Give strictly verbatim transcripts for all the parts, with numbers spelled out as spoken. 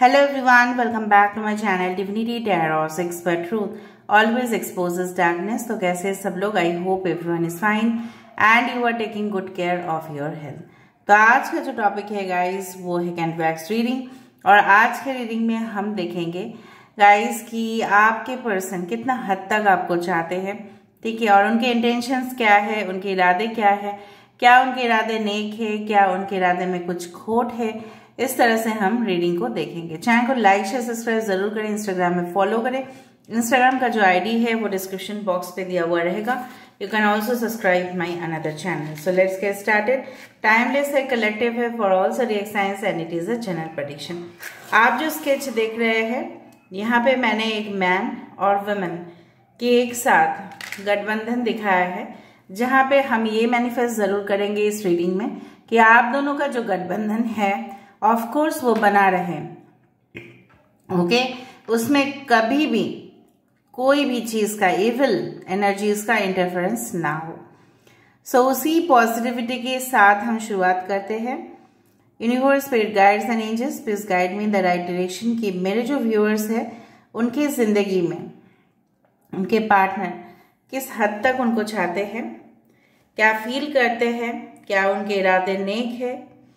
Hello everyone, welcome back to my channel Divinity Tarot Six but Truth always exposes darkness। तो कैसे सब लोग? I hope everyone is fine and you are taking good care of your health। तो आज का जो topic है guys वो है कैन वैक्स रीडिंग, और आज के रीडिंग में हम देखेंगे गाइस कि आपके पर्सन कितना हद तक आपको चाहते हैं, ठीक है, और उनके इंटेंशंस क्या है, उनके इरादे क्या है, क्या उनके इरादे नेक है, क्या उनके इरादे में कुछ खोट है। इस तरह से हम रीडिंग को देखेंगे। चैनल को लाइक शेयर सब्सक्राइब जरूर करें, इंस्टाग्राम में फॉलो करें। इंस्टाग्राम का जो आईडी है वो डिस्क्रिप्शन बॉक्स पे दिया हुआ रहेगा। You can also subscribe my another channel. So let's get started. Timeless है, कलेक्टिव है, for all zodiac signs and it is a general prediction. आप जो स्केच देख रहे हैं यहाँ पे मैंने एक मैन और वुमेन के एक साथ गठबंधन दिखाया है, जहाँ पे हम ये मैनिफेस्ट जरूर करेंगे इस रीडिंग में कि आप दोनों का जो गठबंधन है ऑफ कोर्स वो बना रहे, ओके, उसमें कभी भी कोई भी चीज का इविल एनर्जीज का इंटरफेरेंस ना हो। सो so, उसी पॉजिटिविटी के साथ हम शुरुआत करते हैं। Universe, spirit guides and angels please guide me in the right direction कि मेरे जो व्यूअर्स है उनकी जिंदगी में उनके पार्टनर किस हद तक उनको चाहते हैं, क्या फील करते हैं, क्या उनके इरादे नेक है।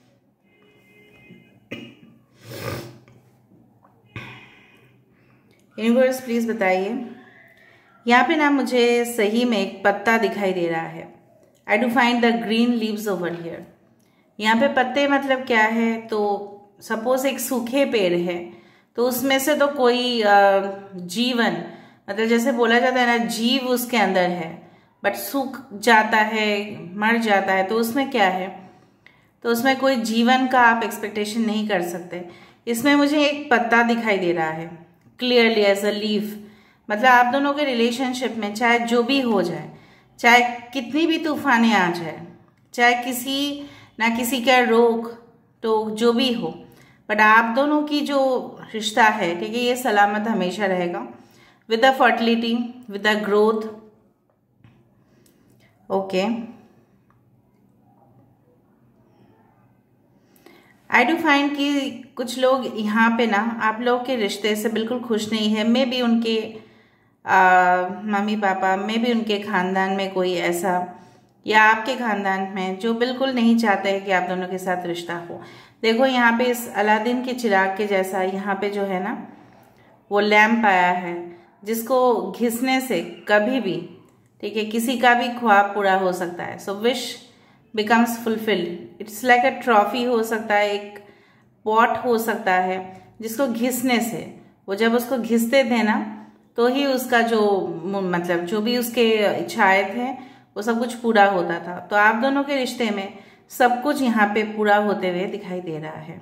यूनिवर्स प्लीज बताइए। यहाँ पे ना मुझे सही में एक पत्ता दिखाई दे रहा है। I do find the green leaves over here. यहाँ पे पत्ते मतलब क्या है, तो सपोज एक सूखे पेड़ है तो उसमें से तो कोई जीवन, मतलब जैसे बोला जाता है ना, जीव उसके अंदर है, बट सूख जाता है, मर जाता है, तो उसमें क्या है, तो उसमें कोई जीवन का आप एक्सपेक्टेशन नहीं कर सकते। इसमें मुझे एक पत्ता दिखाई दे रहा है क्लियरली एज अ लीफ। मतलब आप दोनों के रिलेशनशिप में चाहे जो भी हो जाए, चाहे कितनी भी तूफानें आ जाए, चाहे किसी ना किसी का रोक टोक जो भी हो, बट आप दोनों की जो रिश्ता है, ठीक है, ये सलामत हमेशा रहेगा with the fertility, with the growth. Okay, I do find कि कुछ लोग यहाँ पे ना आप लोग के रिश्ते से बिल्कुल खुश नहीं है। मे बी उनके मम्मी पापा, मे बी उनके खानदान में कोई ऐसा, या आपके खानदान में जो बिल्कुल नहीं चाहते हैं कि आप दोनों के साथ रिश्ता हो। देखो यहाँ पे इस अलादीन के चिराग के जैसा यहाँ पे जो है ना वो लैम्प आया है, जिसको घिसने से कभी भी, ठीक है, किसी का भी ख्वाब पूरा हो सकता है। So wish becomes fulfilled. It's like a trophy हो सकता है, एक पॉट हो सकता है, जिसको घिसने से, वो जब उसको घिसते थे ना तो ही उसका जो मतलब जो भी उसके इच्छाएं थे वो सब कुछ पूरा होता था। तो आप दोनों के रिश्ते में सब कुछ यहाँ पे पूरा होते हुए दिखाई दे रहा है।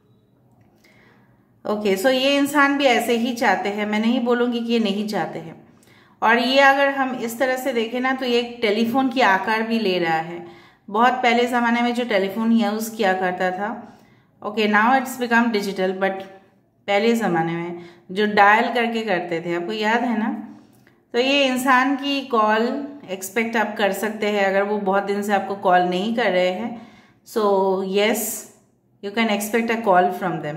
ओके, सो ये इंसान भी ऐसे ही चाहते हैं, मैं नहीं बोलूंगी कि ये नहीं चाहते हैं। और ये अगर हम इस तरह से देखें ना तो ये एक टेलीफोन की आकार भी ले रहा है। बहुत पहले ज़माने में जो टेलीफोन यूज़ किया करता था, okay, now it's become digital, but पहले ज़माने में जो डायल करके करते थे, आपको याद है ना। तो ये इंसान की कॉल एक्सपेक्ट आप कर सकते हैं अगर वो बहुत दिन से आपको कॉल नहीं कर रहे हैं। So yes, you can expect a call from them.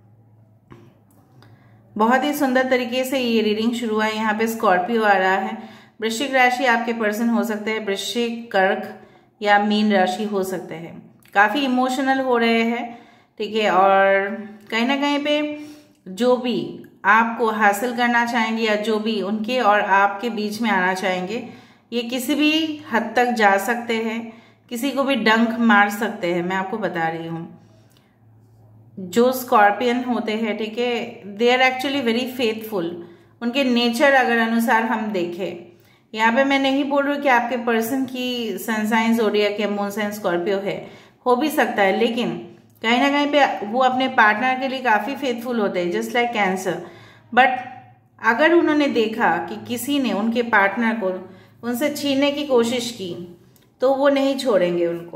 बहुत ही सुंदर तरीके से ये रीडिंग शुरू हुआ है। यहाँ पे स्कॉर्पियो आ रहा है। वृश्चिक राशि आपके पर्सन हो सकते हैं, वृश्चिक, कर्क या मीन राशि हो सकते हैं। काफ़ी इमोशनल हो रहे हैं, ठीक है, और कहीं ना कहीं पे जो भी आपको हासिल करना चाहेंगे या जो भी उनके और आपके बीच में आना चाहेंगे, ये किसी भी हद तक जा सकते हैं, किसी को भी डंक मार सकते हैं। मैं आपको बता रही हूँ, जो स्कॉर्पियन होते हैं, ठीक है, they are actually very faithful. उनके नेचर अगर अनुसार हम देखें, यहाँ पे मैं नहीं बोल रही कि आपके पर्सन की सन साइन ज़ोडिएक या मून साइन स्कॉर्पियो है, हो भी सकता है, लेकिन कहीं ना कहीं पे वो अपने पार्टनर के लिए काफ़ी फेथफुल होते हैं, जस्ट लाइक कैंसर। बट अगर उन्होंने देखा कि किसी ने उनके पार्टनर को उनसे छीनने की कोशिश की तो वो नहीं छोड़ेंगे उनको।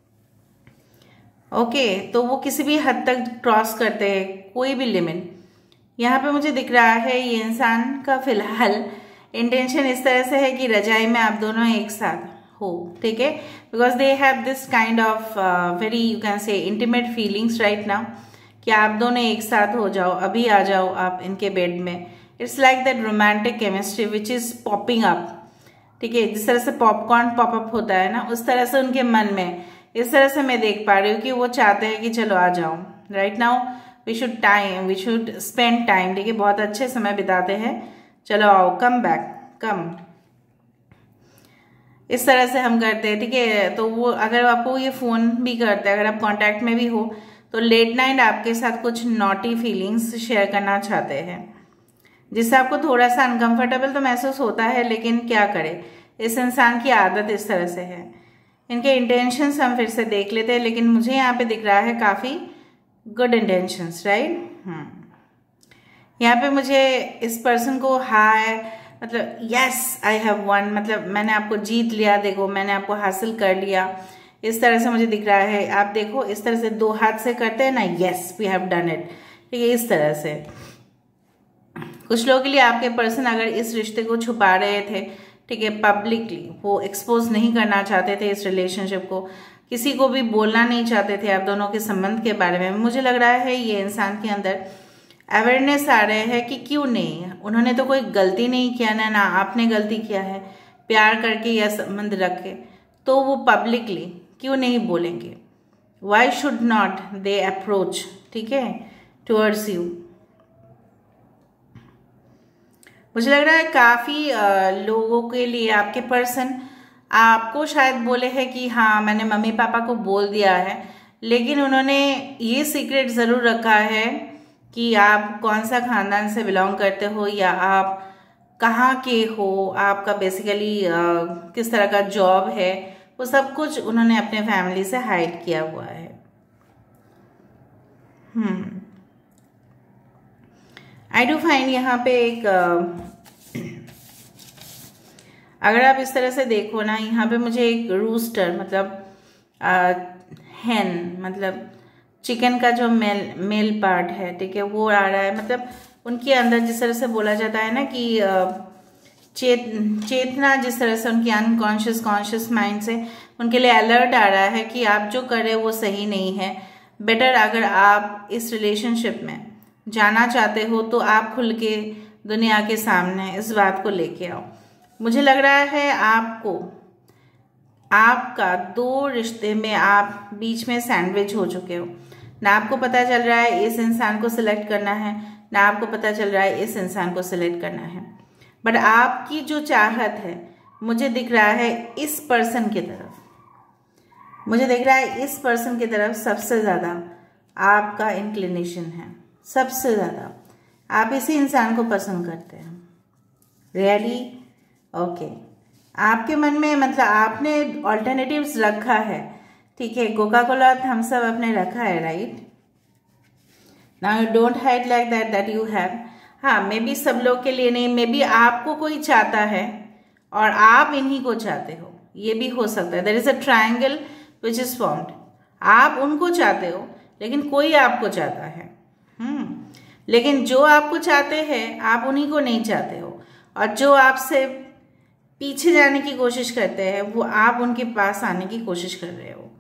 ओके, तो वो किसी भी हद तक क्रॉस करते हैं कोई भी लिमिट। यहाँ पे मुझे दिख रहा है ये इंसान का फिलहाल इंटेंशन इस तरह से है कि रजाई में आप दोनों एक साथ हो, ठीक है, because they have this kind of very you can say intimate feelings right now कि आप दोनों एक साथ हो जाओ, अभी आ जाओ आप इनके बेड में। It's like that romantic chemistry which is popping up, ठीक है, जिस तरह से पॉपकॉर्न पॉपअप होता है ना, उस तरह से उनके मन में, इस तरह से मैं देख पा रही हूँ कि वो चाहते हैं कि चलो आ जाओ। Right now we should time we should spend time, ठीक है, बहुत अच्छे समय बिताते हैं, चलो आओ, कम बैक, कम, इस तरह से हम करते हैं, ठीक है। तो वो अगर आपको ये फ़ोन भी करते हैं, अगर आप कांटेक्ट में भी हो, तो लेट नाइट आपके साथ कुछ नॉटी फीलिंग्स शेयर करना चाहते हैं, जिससे आपको थोड़ा सा अनकंफर्टेबल तो महसूस होता है, लेकिन क्या करें, इस इंसान की आदत इस तरह से है। इनके इंटेंशंस हम फिर से देख लेते हैं, लेकिन मुझे यहाँ पे दिख रहा है काफ़ी गुड इंटेंशंस, राइट। हम्म यहाँ पे मुझे इस पर्सन को हाय, मतलब यस आई हैव वन, मतलब मैंने आपको जीत लिया, देखो मैंने आपको हासिल कर लिया, इस तरह से मुझे दिख रहा है। आप देखो इस तरह से दो हाथ से करते हैं ना, yes we have done it, ठीक है, इस तरह से। कुछ लोगों के लिए आपके पर्सन अगर इस रिश्ते को छुपा रहे थे, ठीक है, पब्लिकली वो एक्सपोज नहीं करना चाहते थे इस रिलेशनशिप को, किसी को भी बोलना नहीं चाहते थे आप दोनों के संबंध के बारे में, मुझे लग रहा है ये इंसान के अंदर अवेयरनेस आ रहे हैं कि क्यों नहीं, उन्होंने तो कोई गलती नहीं किया ना, ना आपने गलती किया है, प्यार करके या संबंध रख के, तो वो पब्लिकली क्यों नहीं बोलेंगे, why should not they approach, ठीक है, टुवर्ड्स यू। मुझे लग रहा है काफ़ी लोगों के लिए आपके पर्सन आपको शायद बोले हैं कि हाँ मैंने मम्मी पापा को बोल दिया है, लेकिन उन्होंने ये सीक्रेट ज़रूर रखा है कि आप कौन सा खानदान से बिलोंग करते हो, या आप कहाँ के हो, आपका बेसिकली किस तरह का जॉब है, वो सब कुछ उन्होंने अपने फैमिली से हाइड किया हुआ है। हम्म आई डू फाइंड यहाँ पे एक अगर आप इस तरह से देखो ना, यहाँ पे मुझे एक रूस्टर, मतलब हैन, मतलब चिकन का जो मेल मेल पार्ट है, ठीक है, वो आ रहा है। मतलब उनके अंदर जिस तरह से बोला जाता है ना कि चेत चेतना, जिस तरह से उनकी अनकॉन्शियस कॉन्शियस माइंड से उनके लिए अलर्ट आ रहा है कि आप जो कर रहे हो वो सही नहीं है। बेटर अगर आप इस रिलेशनशिप में जाना चाहते हो तो आप खुल के दुनिया के सामने इस बात को लेके आओ। मुझे लग रहा है आपको आपका दो रिश्ते में आप बीच में सैंडविच हो चुके हो, ना आपको पता चल रहा है इस इंसान को सिलेक्ट करना है, ना आपको पता चल रहा है इस इंसान को सिलेक्ट करना है। बट आपकी जो चाहत है मुझे दिख रहा है इस पर्सन की तरफ, मुझे दिख रहा है इस पर्सन की तरफ सबसे ज़्यादा आपका इंक्लिनेशन है, सबसे ज़्यादा आप इसी इंसान को पसंद करते हैं। रियली ओके, आपके मन में मतलब आपने ऑल्टरनेटिव्स रखा है, ठीक है, कोका कोला थम्स अप आपने रखा है, right. Now you don't hide like that that you have. हाँ, मे बी सब लोग के लिए नहीं, मे बी आपको कोई चाहता है और आप इन्हीं को चाहते हो, ये भी हो सकता है। There is a triangle which is formed, आप उनको चाहते हो लेकिन कोई आपको चाहता है, हम्म लेकिन जो आपको चाहते हैं आप उन्हीं को नहीं चाहते हो, और जो आपसे पीछे जाने की कोशिश करते हैं वो आप उनके पास आने की कोशिश कर रहे हो।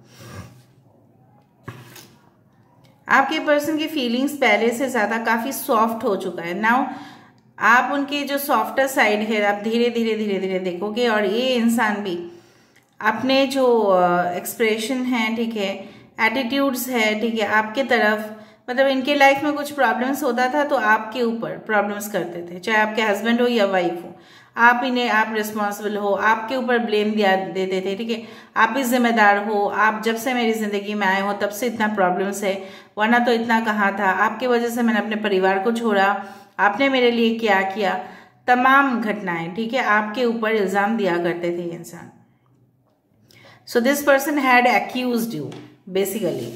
आपके पर्सन की फीलिंग्स पहले से ज़्यादा काफ़ी सॉफ्ट हो चुका है। नाउ आप उनके जो सॉफ्टर साइड है आप धीरे धीरे धीरे धीरे देखोगे, और ये इंसान भी अपने जो एक्सप्रेशन है, ठीक है, एटीट्यूड्स है, ठीक है, आपके तरफ, मतलब इनके लाइफ में कुछ प्रॉब्लम्स होता था तो आपके ऊपर प्रॉब्लम्स करते थे, चाहे आपके हस्बैंड हो या वाइफ हो, आप इन्हें आप रिस्पॉन्सिबल हो, आपके ऊपर ब्लेम दिया देते थे, ठीक है, आप ही जिम्मेदार हो, आप जब से मेरी ज़िंदगी में आए हो तब से इतना प्रॉब्लम्स है, वरना तो इतना कहाँ था, आपके वजह से मैंने अपने परिवार को छोड़ा, आपने मेरे लिए क्या किया, तमाम घटनाएं, ठीक है, आपके ऊपर इल्ज़ाम दिया करते थे इंसान। So this person had accused you basically.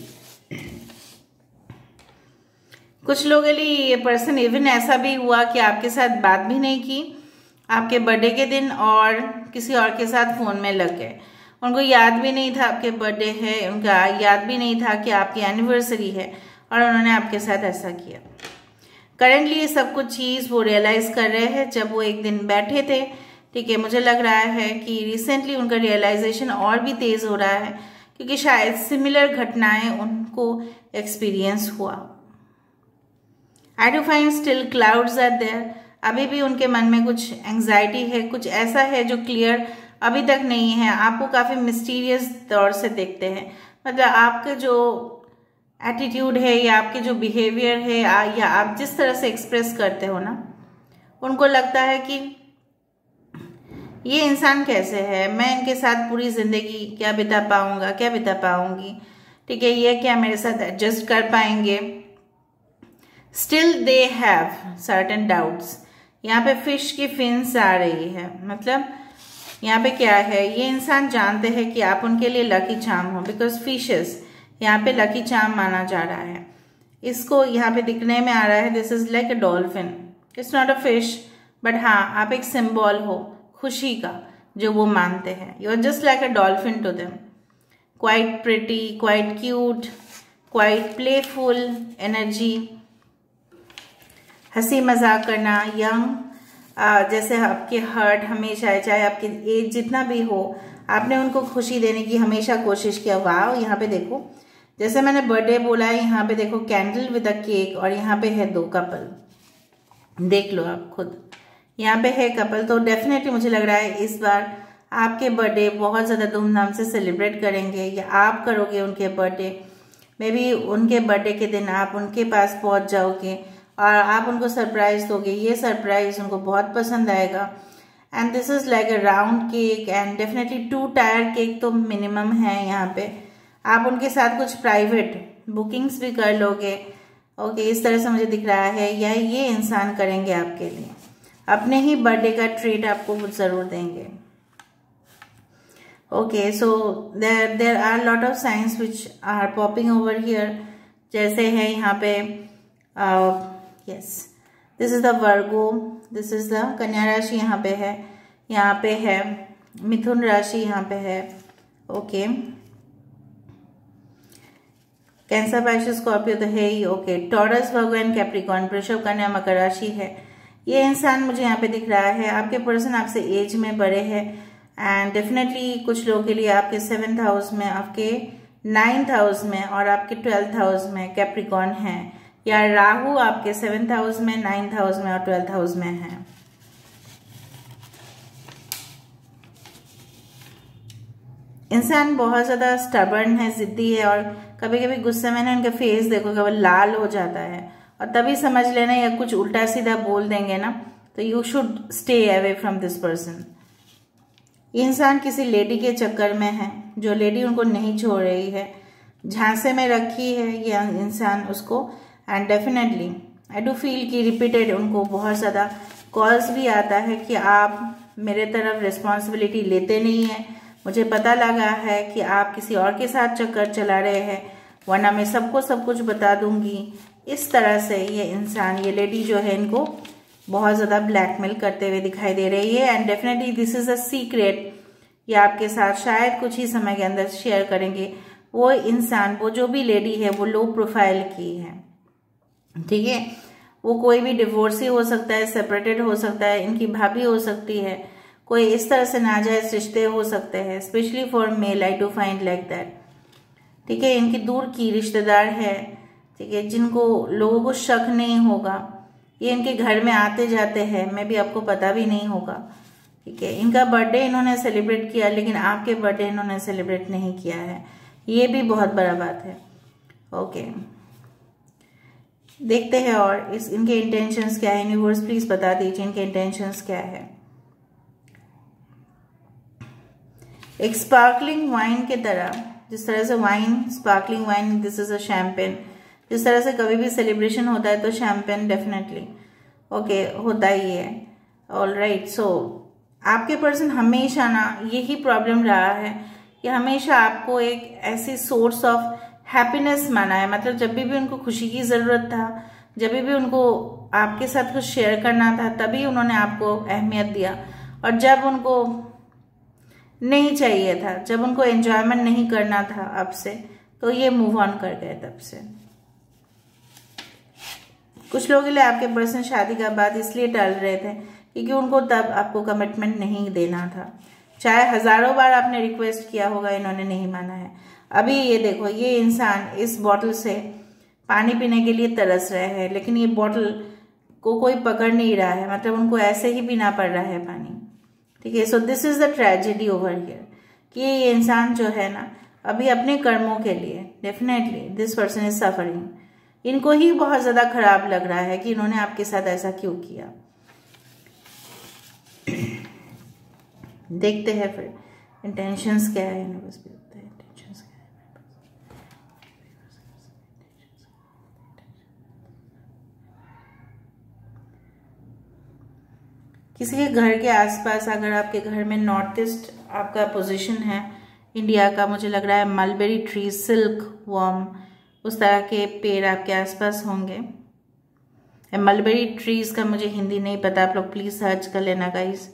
कुछ लोगों के लिए ये पर्सन इवन ऐसा भी हुआ कि आपके साथ बात भी नहीं की आपके बर्थडे के दिन, और किसी और के साथ फ़ोन में लग गए, उनको याद भी नहीं था आपके बर्थडे है, उनका याद भी नहीं था कि आपकी एनिवर्सरी है, और उन्होंने आपके साथ ऐसा किया। करेंटली ये सब कुछ चीज़ वो रियलाइज़ कर रहे हैं जब वो एक दिन बैठे थे, ठीक है, मुझे लग रहा है कि रिसेंटली उनका रियलाइजेशन और भी तेज़ हो रहा है, क्योंकि शायद सिमिलर घटनाएं उनको एक्सपीरियंस हुआ। I do find still clouds are there, अभी भी उनके मन में कुछ एंग्जाइटी है, कुछ ऐसा है जो क्लियर अभी तक नहीं है। आपको काफ़ी मिस्टीरियस तौर से देखते हैं, मतलब आपके जो एटीट्यूड है या आपके जो बिहेवियर है या आप जिस तरह से एक्सप्रेस करते हो ना, उनको लगता है कि ये इंसान कैसे है, मैं इनके साथ पूरी ज़िंदगी क्या बिता पाऊँगा, क्या बिता पाऊँगी, ठीक है, ये क्या मेरे साथ एडजस्ट कर पाएंगे। Still they have certain doubts. यहाँ पे फिश की फिन्स आ रही है, मतलब यहाँ पे क्या है, ये इंसान जानते हैं कि आप उनके लिए लकी चार्म हो, बिकॉज फिशेस यहाँ पे लकी चार्म माना जा रहा है। इसको यहाँ पे दिखने में आ रहा है this is like a dolphin, it's not a fish, but हाँ आप एक सिंबल हो खुशी का जो वो मानते हैं। You are just like a dolphin to them, quite pretty, quite cute, quite playful energy, हंसी मजाक करना, यंग, जैसे आपके हर्ट हमेशा है, चाहे आपकी एज जितना भी हो, आपने उनको खुशी देने की हमेशा कोशिश किया। वाह, यहाँ पे देखो, जैसे मैंने बर्थडे बोला है, यहाँ पे देखो कैंडल विद अ केक, और यहाँ पे है दो कपल, देख लो आप खुद, यहाँ पे है कपल। तो डेफिनेटली मुझे लग रहा है इस बार आपके बर्थडे बहुत ज़्यादा धूमधाम से सेलिब्रेट करेंगे, या आप करोगे उनके बर्थडे। मे बी उनके बर्थडे के दिन आप उनके पास पहुँच जाओगे और आप उनको सरप्राइज दोगे, ये सरप्राइज उनको बहुत पसंद आएगा। And this is like a round cake, and definitely two tier cake तो मिनिमम है यहाँ पे। आप उनके साथ कुछ प्राइवेट बुकिंग्स भी कर लोगे, ओके, इस तरह से मुझे दिख रहा है, या ये इंसान करेंगे आपके लिए, अपने ही बर्थडे का ट्रीट आपको कुछ ज़रूर देंगे। Okay, so there there are lot of signs which are popping over here, जैसे है यहाँ पे yes this is the Virgo, this is the Kanya राशि यहाँ पे है, यहाँ पे है मिथुन राशि यहाँ पे है, ओके, कैंसर पाइसेस स्कॉर्पियो तो है ही, ओके, टॉरस भगवान कैप्रिकॉर्न वृषभ कन्या मकर राशि है। ये इंसान मुझे यहाँ पे दिख रहा है, आपके पर्सन आपसे एज में बड़े हैं, एंड डेफिनेटली कुछ लोगों के लिए आपके सेवेंथ हाउस में, आपके नाइन्थ हाउस में और आपके ट्वेल्थ हाउस में कैप्रिकॉर्न है, या राहु आपके सेवेंथ हाउस में, नाइन्थ हाउस में और ट्वेल्थ हाउस में है। इंसान बहुत ज्यादा स्टबर्न है, जिद्दी है, और कभी कभी गुस्से में ना उनका फेस देखो कभी लाल हो जाता है, और तभी समझ लेना या कुछ उल्टा सीधा बोल देंगे ना, तो you should stay away from this person. ये इंसान किसी लेडी के चक्कर में है, जो लेडी उनको नहीं छोड़ रही है, झांसे में रखी है ये इंसान उसको, and definitely I do feel कि रिपीटेड उनको बहुत ज़्यादा कॉल्स भी आता है कि आप मेरे तरफ रिस्पॉन्सिबिलिटी लेते नहीं हैं, मुझे पता लगा है कि आप किसी और के साथ चक्कर चला रहे हैं, वरना मैं सबको सब कुछ बता दूंगी। इस तरह से ये इंसान, ये लेडी जो है, इनको बहुत ज़्यादा ब्लैकमेल करते हुए दिखाई दे रही है, and definitely this is a secret, ये आपके साथ शायद कुछ ही समय के अंदर शेयर करेंगे। वो इंसान, वो जो भी लेडी है, वो लो प्रोफाइल की है, ठीक है, वो कोई भी डिवोर्सी हो सकता है, सेपरेटेड हो सकता है, इनकी भाभी हो सकती है, कोई इस तरह से नाजायज रिश्ते हो सकते हैं, specially for male, I do find like that, ठीक है, इनकी दूर की रिश्तेदार है, ठीक है, जिनको लोगों को शक नहीं होगा, ये इनके घर में आते जाते हैं, मैं भी आपको पता भी नहीं होगा, ठीक है, इनका बर्थडे इन्होंने सेलिब्रेट किया, लेकिन आपके बर्थडे इन्होंने सेलिब्रेट नहीं किया है, ये भी बहुत बड़ा बात है। ओके, देखते हैं और इस इनके इंटेंशंस क्या है, यूनिवर्स प्लीज बता दीजिए इनके इंटेंशंस क्या है। एक स्पार्कलिंग वाइन की तरह, जिस तरह से wine, sparkling wine, this is a champagne, जिस तरह से कभी भी सेलिब्रेशन होता है तो शैम्पेन डेफिनेटली ओके होता ही है। ऑल राइट, सो आपके पर्सन हमेशा ना यही प्रॉब्लम रहा है कि हमेशा आपको एक ऐसी सोर्स ऑफ हैप्पीनेस माना है, मतलब जब भी भी उनको खुशी की ज़रूरत था, जब भी उनको आपके साथ कुछ शेयर करना था, तभी उन्होंने आपको अहमियत दिया, और जब उनको नहीं चाहिए था, जब उनको एंजॉयमेंट नहीं करना था आपसे, तो ये मूव ऑन कर गए तब से। कुछ लोगों के लिए आपके पर्सन शादी का बात इसलिए टाल रहे थे क्योंकि उनको तब आपको कमिटमेंट नहीं देना था, चाहे हजारों बार आपने रिक्वेस्ट किया होगा, इन्होंने नहीं माना है। अभी ये देखो, ये इंसान इस बॉटल से पानी पीने के लिए तरस रहे हैं, लेकिन ये बॉटल को कोई पकड़ नहीं रहा है, मतलब उनको ऐसे ही पीना पड़ रहा है पानी। ठीक है, so this is the tragedy over here कि ये इंसान जो है ना अभी अपने कर्मों के लिए definitely this person is suffering. इनको ही बहुत ज्यादा खराब लग रहा है कि इन्होंने आपके साथ ऐसा क्यों किया। देखते हैं फिर इंटेंशंस क्या है, यूनिवर्स भी होता है इंटेंशंस क्या है। किसी के घर के आसपास, अगर आपके घर में नॉर्थ ईस्ट आपका पोजीशन है इंडिया का, मुझे लग रहा है मलबेरी ट्री, सिल्क वर्म, उस तरह के पेड़ आपके आसपास होंगे। मलबेरी ट्रीज का मुझे हिंदी नहीं पता, आप लोग प्लीज सर्च कर लेना guys.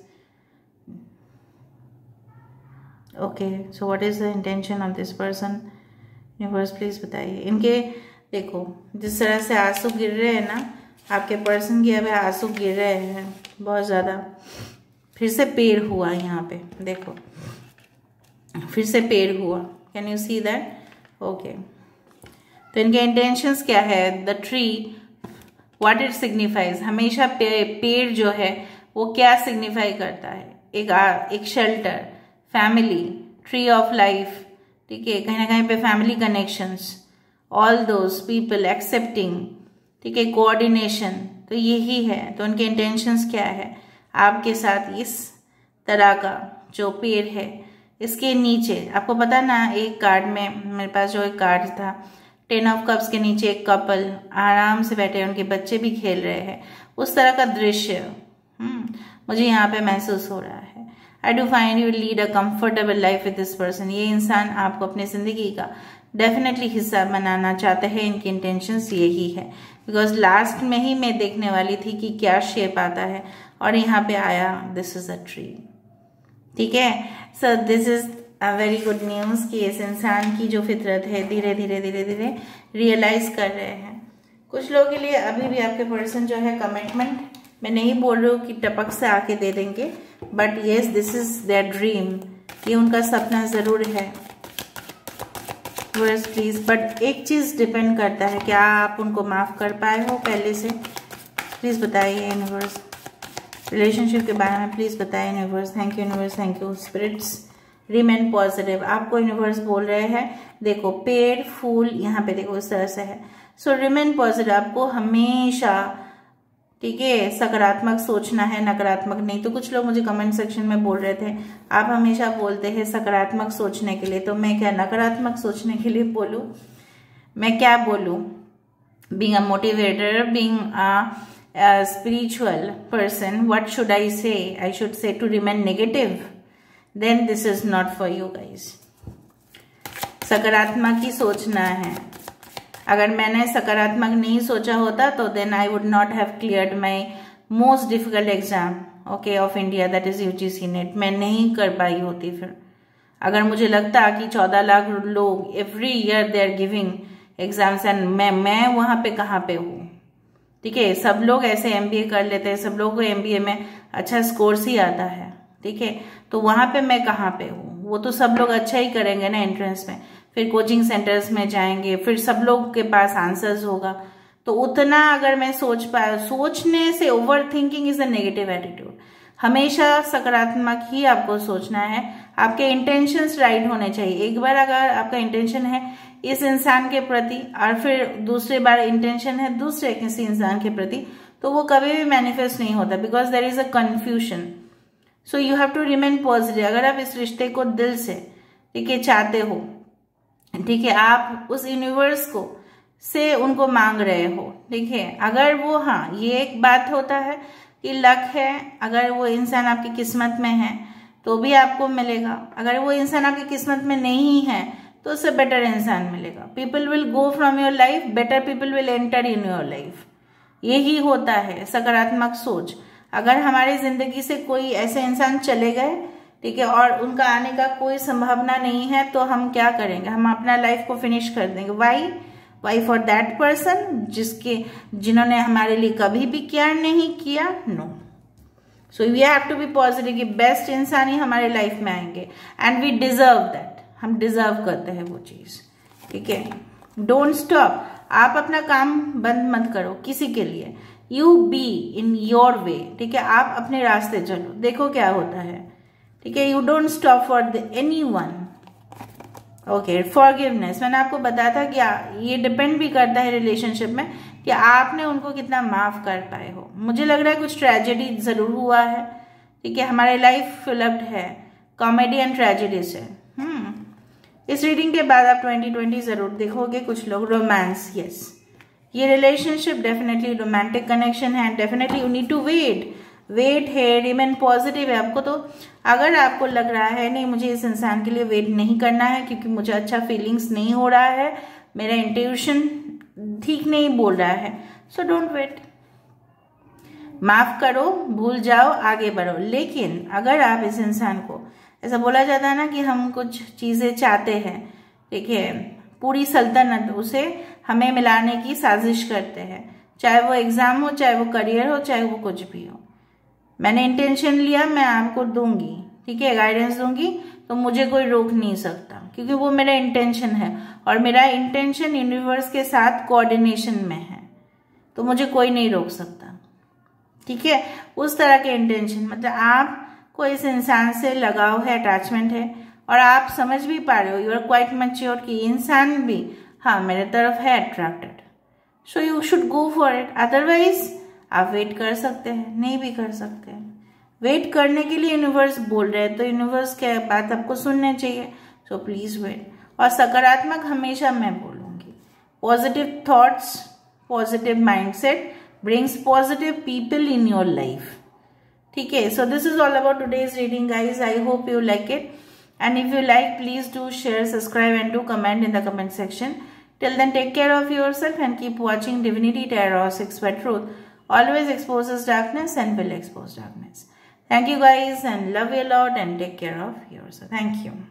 Okay, so what is the intention of this person, universe please बताइए। इनके देखो जिस तरह से आंसू गिर रहे हैं ना, आपके पर्सन के अब आंसू गिर रहे हैं बहुत ज़्यादा। फिर से पेड़ हुआ यहाँ पे, देखो फिर से पेड़ हुआ, can you see that? Okay, तो इनके इंटेंशंस क्या है? The tree what it signifies, हमेशा पे, पेड़ जो है वो क्या सिग्निफाई करता है? एक एक shelter, family, tree of life. ठीक है, कहीं ना कहीं पे family connections, all those people accepting, ठीक है, कोऑर्डिनेशन, तो यही है। तो उनके इंटेंशंस क्या है आपके साथ? इस तरह का जो पेड़ है इसके नीचे, आपको पता ना एक कार्ड में मेरे पास जो एक कार्ड था, टेन ऑफ कप्स के नीचे एक कपल आराम से बैठे, उनके बच्चे भी खेल रहे हैं, उस तरह का दृश्य हम्म मुझे यहाँ पे महसूस हो रहा है। I do find you lead a comfortable life with this person. ये इंसान आपको अपनी जिंदगी का डेफिनेटली हिस्सा बनाना चाहते हैं, इनकी इंटेंशंस यही है। बिकॉज लास्ट में ही मैं देखने वाली थी कि क्या शेप आता है, और यहाँ पे आया दिस इज अ ट्री। ठीक है, so this is a very good news कि इस इंसान की जो फितरत है धीरे धीरे धीरे धीरे रियलाइज कर रहे हैं। कुछ लोगों के लिए अभी भी आपके पर्सन जो है कमिटमेंट, मैं नहीं बोल रही हूँ कि टपक से आके दे देंगे, but yes this is their dream, ये उनका सपना जरूर है वर्स प्लीज। बट एक चीज डिपेंड करता है, क्या आप उनको माफ कर पाए हो पहले से? प्लीज बताइए यूनिवर्स, रिलेशनशिप के बारे में प्लीज बताइए universe. Thank you universe, thank you spirits, remain positive. आपको यूनिवर्स बोल रहे हैं, देखो पेड़ फूल यहाँ पे देखो इस तरह से है, सो रिमेन पॉजिटिव। आपको हमेशा ठीक है सकारात्मक सोचना है, नकारात्मक नहीं। तो कुछ लोग मुझे कमेंट सेक्शन में बोल रहे थे आप हमेशा बोलते हैं सकारात्मक सोचने के लिए, तो मैं क्या नकारात्मक सोचने के लिए बोलूं? मैं क्या बोलूं? Being a motivator, being a spiritual person, what should I say? I should say to remain negative? Then this is not for you guys. सकारात्मक ही सोचना है। अगर मैंने सकारात्मक नहीं सोचा होता तो then I would not have cleared my most difficult exam okay of India, that is UGC NET. मैं नहीं कर पाई होती फिर। अगर मुझे लगता कि चौदह लाख लोग every year they are giving exams and मैं मैं वहां पे कहाँ पे हूँ? ठीक है, सब लोग ऐसे एमबीए कर लेते हैं, सब लोगों को एमबीए में अच्छा स्कोर्स ही आता है। ठीक है, तो वहां पे मैं कहाँ पे हूँ? वो तो सब लोग अच्छा ही करेंगे ना एंट्रेंस में, फिर कोचिंग सेंटर्स में जाएंगे, फिर सब लोग के पास आंसर्स होगा। तो उतना अगर मैं सोच पाया, सोचने से overthinking is a negative attitude. हमेशा सकारात्मक ही आपको सोचना है, आपके इंटेंशंस राइट होने चाहिए। एक बार अगर आपका इंटेंशन है इस इंसान के प्रति और फिर दूसरी बार इंटेंशन है दूसरे किसी इंसान के प्रति, तो वो कभी भी मैनिफेस्ट नहीं होता, because there is a confusion. So you have to remain positive. अगर आप इस रिश्ते को दिल से ठीक है चाहते हो, ठीक है, आप उस यूनिवर्स को से उनको मांग रहे हो, ठीक है, अगर वो, हाँ ये एक बात होता है कि लक है, अगर वो इंसान आपकी किस्मत में है तो भी आपको मिलेगा, अगर वो इंसान आपकी किस्मत में नहीं है तो उससे बेटर इंसान मिलेगा। People will go from your life, better people will enter in your life. यही होता है सकारात्मक सोच। अगर हमारी जिंदगी से कोई ऐसे इंसान चले गए, ठीक है, और उनका आने का कोई संभावना नहीं है, तो हम क्या करेंगे? हम अपना लाइफ को फिनिश कर देंगे। Why why for that person जिसके जिन्होंने हमारे लिए कभी भी केयर नहीं किया। No, so we have to be positive कि बेस्ट इंसान ही हमारे लाइफ में आएंगे एंड वी डिजर्व दैट। हम डिजर्व करते हैं वो चीज। ठीक है, डोंट स्टॉप। आप अपना काम बंद मत करो किसी के लिए, you be in your way, ठीक है, आप अपने रास्ते चलो, देखो क्या होता है, ठीक है, you don't stop for anyone. Okay, forgiveness, मैंने आपको बताया था कि ये डिपेंड भी करता है रिलेशनशिप में कि आपने उनको कितना माफ कर पाए हो। मुझे लग रहा है कुछ ट्रेजेडी जरूर हुआ है, ठीक है, हमारे लाइफ फिलअप्ड है कॉमेडी एंड ट्रेजेडी से। हम्म इस रीडिंग के बाद आप ट्वेंटी ट्वेंटी जरूर देखोगे कुछ लोग। रोमांस, यस, ये रिलेशनशिप डेफिनेटली रोमांटिक कनेक्शन है, definitely you need to wait wait है, रिमेन पॉजिटिव है आपको। तो अगर आपको लग रहा है नहीं मुझे इस इंसान के लिए वेट नहीं करना है क्योंकि मुझे अच्छा फीलिंग्स नहीं हो रहा है, मेरा इंट्यूशन ठीक नहीं बोल रहा है, सो डोंट वेट, माफ करो, भूल जाओ, आगे बढ़ो। लेकिन अगर आप इस इंसान को, ऐसा बोला जाता है ना कि हम कुछ चीजें चाहते हैं, ठीक है, पूरी सल्तनत उसे हमें मिलाने की साजिश करते हैं, चाहे वो एग्जाम हो, चाहे वो करियर हो, चाहे वो कुछ भी हो। मैंने इंटेंशन लिया, मैं आपको दूंगी, ठीक है, गाइडेंस दूंगी, तो मुझे कोई रोक नहीं सकता क्योंकि वो मेरा इंटेंशन है और मेरा इंटेंशन यूनिवर्स के साथ कोऑर्डिनेशन में है, तो मुझे कोई नहीं रोक सकता, ठीक है। उस तरह के इंटेंशन, मतलब आपको इस इंसान से लगाव है, अटैचमेंट है और आप समझ भी पा रहे हो, यू आर क्वाइट मैच्योर कि इंसान भी हाँ मेरे तरफ है attracted, so you should go for it. Otherwise आप वेट कर सकते हैं, नहीं भी कर सकते हैं। वेट करने के लिए यूनिवर्स बोल रहे हैं तो यूनिवर्स के बात आपको सुनने चाहिए, सो प्लीज वेट। और सकारात्मक हमेशा मैं बोलूंगी, positive thoughts, positive mindset brings positive people in your life, ठीक है। So this is all about today's reading guys, I hope you like it and if you like please do share, subscribe and do comment in the comment section. Till then take care of yourself and keep watching Divinity Tarot Six by Truth always exposes darkness and will expose darkness. Thank you guys and love you a lot and take care of yourself. Thank you.